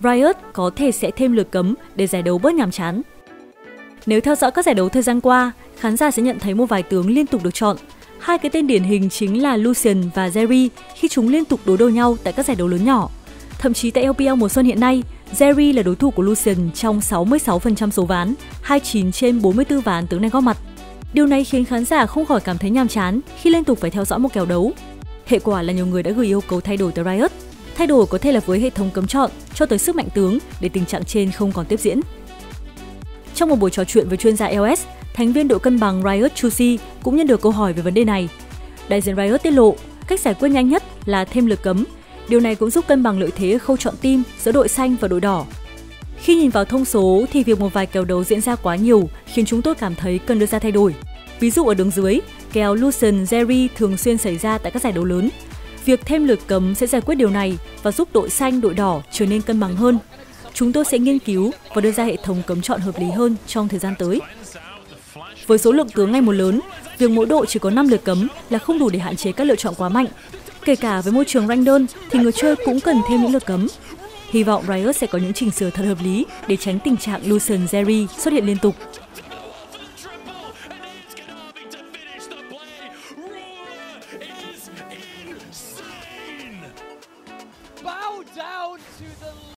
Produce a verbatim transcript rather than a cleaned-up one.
Riot có thể sẽ thêm lượt cấm để giải đấu bớt nhàm chán. Nếu theo dõi các giải đấu thời gian qua, khán giả sẽ nhận thấy một vài tướng liên tục được chọn. Hai cái tên điển hình chính là Lucian và Jerry khi chúng liên tục đối đầu nhau tại các giải đấu lớn nhỏ. Thậm chí tại lờ pê lờ mùa xuân hiện nay, Jerry là đối thủ của Lucian trong sáu mươi sáu phần trăm số ván, hai mươi chín trên bốn mươi tư ván tướng này góp mặt. Điều này khiến khán giả không khỏi cảm thấy nhàm chán khi liên tục phải theo dõi một kèo đấu. Hệ quả là nhiều người đã gửi yêu cầu thay đổi tới Riot. Thay đổi có thể là với hệ thống cấm chọn cho tới sức mạnh tướng để tình trạng trên không còn tiếp diễn. Trong một buổi trò chuyện với chuyên gia lờ ét, thành viên đội cân bằng Riot Chusi cũng nhận được câu hỏi về vấn đề này. Đại diện Riot tiết lộ, cách giải quyết nhanh nhất là thêm lượt cấm. Điều này cũng giúp cân bằng lợi thế ở khâu chọn team giữa đội xanh và đội đỏ. Khi nhìn vào thông số thì việc một vài kèo đấu diễn ra quá nhiều khiến chúng tôi cảm thấy cần đưa ra thay đổi. Ví dụ ở đường dưới, kèo Lucian Jerry thường xuyên xảy ra tại các giải đấu lớn. Việc thêm lượt cấm sẽ giải quyết điều này và giúp đội xanh, đội đỏ trở nên cân bằng hơn. Chúng tôi sẽ nghiên cứu và đưa ra hệ thống cấm chọn hợp lý hơn trong thời gian tới. Với số lượng tướng ngày một lớn, việc mỗi đội chỉ có năm lượt cấm là không đủ để hạn chế các lựa chọn quá mạnh. Kể cả với môi trường rank đơn thì người chơi cũng cần thêm những lượt cấm. Hy vọng Riot sẽ có những chỉnh sửa thật hợp lý để tránh tình trạng Lucian Jerry xuất hiện liên tục. Bow down to the